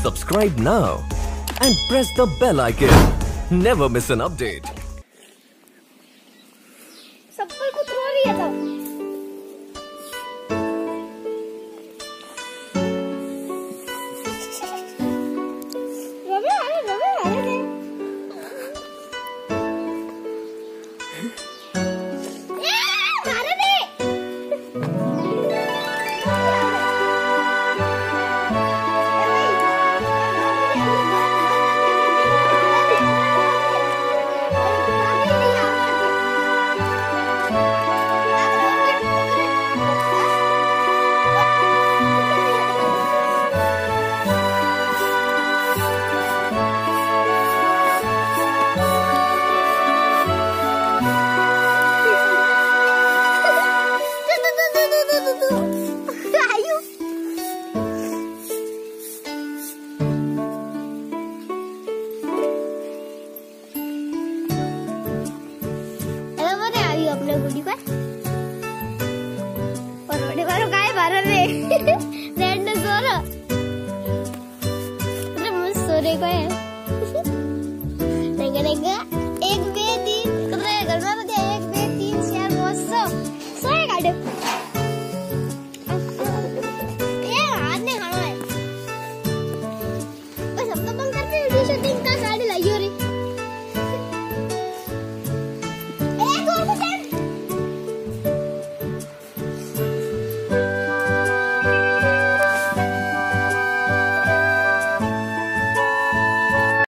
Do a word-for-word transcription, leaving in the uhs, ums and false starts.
Subscribe now and press the bell icon. Never miss an update. चप्पल को तोड़ दिया था। रवि अरे रवि अरे अपने गुड़ी पर और बड़े बारों काय बारह रे रेड ने सोरा मतलब मुझे सोरे को है।